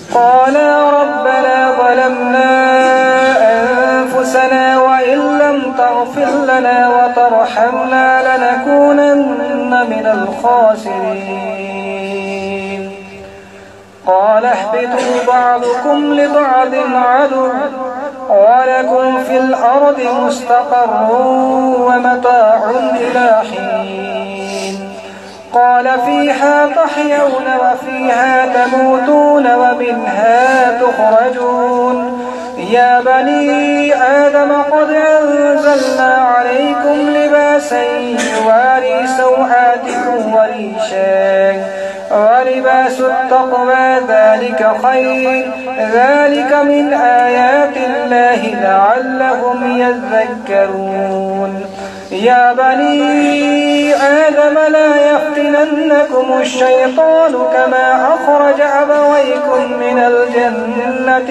قالا ربنا ظلمنا أنفسنا وإن لم تغفر لنا وترحمنا لنكونن من الخاسرين. قال اهبطوا بعضكم لبعض عدو ولكم في الأرض مستقر ومتاع إلى حين. قال فيها تحيون وفيها تموتون ومنها تخرجون. يا بني آدم قد أنزلنا عليكم لباسا يواري سوآتكم وريشا ولباس التقوى ذلك خير ذلك من آيات الله لعلهم يذكرون. يا بني آدم لا يفتننكم الشيطان كما أخرج أبويكم من الجنة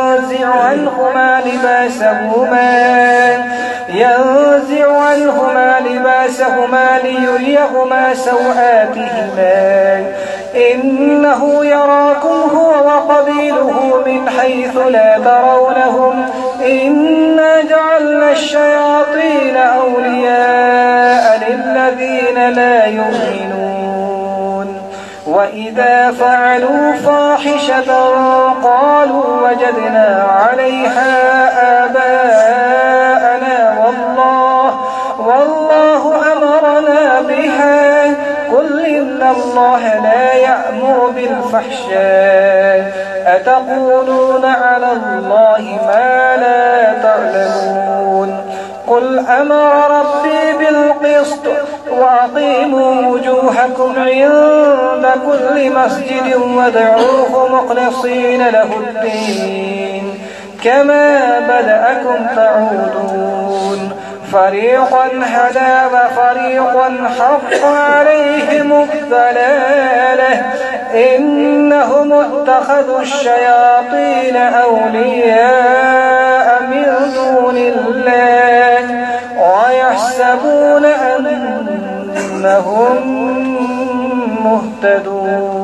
ينزع عنهما لباسهما ليريهما سوآتهما إنه يراكم هو وقبيله من حيث لا ترونهم إنا جعلنا الشياطين أولياء للذين لا يؤمنون. وإذا فعلوا فاحشة قالوا وجدنا عليها آباءنا والله أمرنا بها قل إن الله لا يأمر بالفحشاء أتقولون على الله ما لا تعلمون. قل أمر ربي بالقسط وأقيموا وجوهكم عند كل مسجد وادعوه مخلصين له الدين كما بدأكم تعودون. فريقا هدى وفريقا حق عليهم الضلالة إنهم اتخذوا الشياطين أولياء من دون الله ويحسبون أنهم مهتدون.